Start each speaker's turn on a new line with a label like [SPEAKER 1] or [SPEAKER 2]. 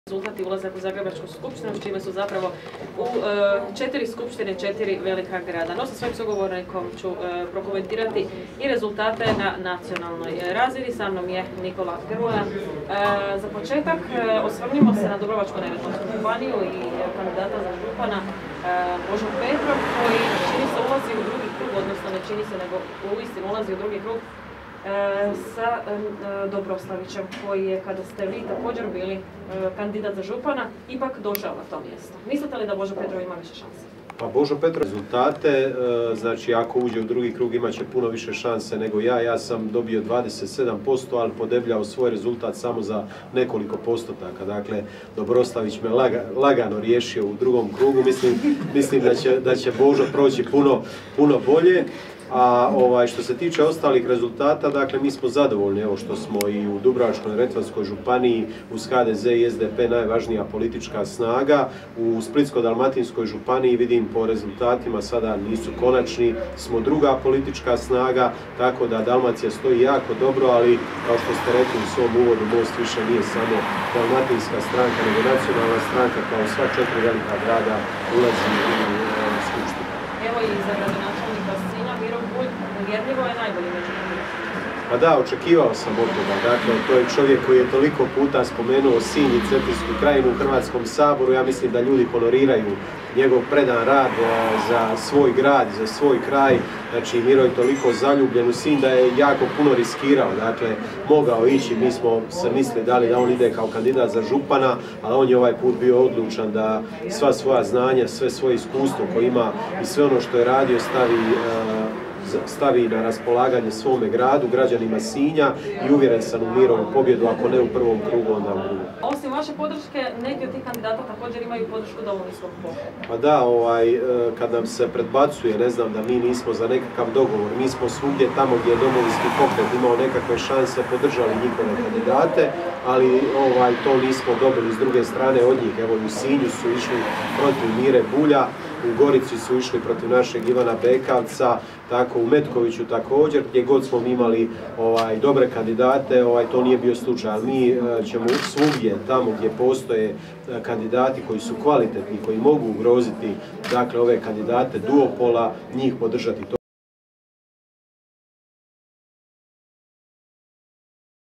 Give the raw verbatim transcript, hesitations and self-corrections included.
[SPEAKER 1] rezultati ulazak u Zagrebačku skupštinu, čime su zapravo u e, četiri skupštine, četiri velika grada. No, sa svojim sugovornikom ću e, prokomentirati i rezultate na nacionalnoj razini. Sa mnom je Nikola Grmoja. E, za početak e, osvrnimo se na Dubrovačko-neretvansku županiju i kandidata za župana e, Božo Petrov, koji čini se ulazi u drugi krug, odnosno ne čini se, nego uistinu ulazi u drugi krug E, sa e, Dobroslavićem, koji je, kada ste vi također bili e, kandidat za župana, ipak došao na to mjesto. Mislite li da Božo Petrov ima više šanse?
[SPEAKER 2] Pa Božo Petrov rezultate, e, znači ako uđe u drugi krug imat će puno više šanse nego ja. Ja sam dobio dvadeset sedam posto, ali podebljao svoj rezultat samo za nekoliko postotaka. Dakle, Dobroslavić me laga, lagano riješio u drugom krugu. Mislim, mislim da će, da će Božo proći puno, puno bolje. A ovaj, što se tiče ostalih rezultata, dakle, mi smo zadovoljni, evo što smo i u Dubrovačko-neretvanskoj županiji uz H D Z i S D P najvažnija politička snaga. U Splitsko-dalmatinskoj županiji, vidim po rezultatima, sada nisu konačni, smo druga politička snaga, tako da Dalmacija stoji jako dobro, ali kao što ste rekli u svom uvodu, Most više nije samo dalmatinska stranka, nego nacionalna stranka, kao sva četiri velika grada ulazi u skupštinu.
[SPEAKER 1] Evo i za gradonačelnika uvjerljivo je najbolji među kandidatima.
[SPEAKER 2] Pa da, očekivao sam od toga. Dakle, to je čovjek koji je toliko puta spomenuo Sinj i Cetinsku krajinu u Hrvatskom saboru. Ja mislim da ljudi honoriraju njegov predan rad za svoj grad, za svoj kraj. Znači, Miro je toliko zaljubljen u Sinj da je jako puno riskirao. Dakle, mogao ići, mi smo se mislili da li da on ide kao kandidat za župana, ali on je ovaj put bio odlučan da sva svoja znanja, sve svoje iskustvo koje ima i sve ono što je radio stavi stavi na raspolaganje svome gradu, građanima Sinja, i uvjeren sam u Mirovu pobjedu, ako ne u prvom krugu, onda u drugom.
[SPEAKER 1] Osim vaše podrške, neki od tih kandidata također imaju podršku Domovinskog pokreta.
[SPEAKER 2] Pa da, ovaj, kad nam se predbacuje, ne znam, da mi nismo za nekakav dogovor, mi smo svugdje tamo gdje je Domovinski pokret imao nekakve šanse, podržali njihove kandidate, ali ovaj, to nismo dobili s druge strane od njih. Evo, u Sinju su išli protiv Mire Bulja, u Gorici su išli protiv našeg Ivana Bekavca, tako u Metkoviću također, gdje god smo imali ovaj, dobre kandidate, ovaj, to nije bio slučaj. Ali mi e, ćemo svugdje, tamo gdje postoje e, kandidati koji su kvalitetni, koji mogu ugroziti, dakle, ove kandidate duopola, njih podržati.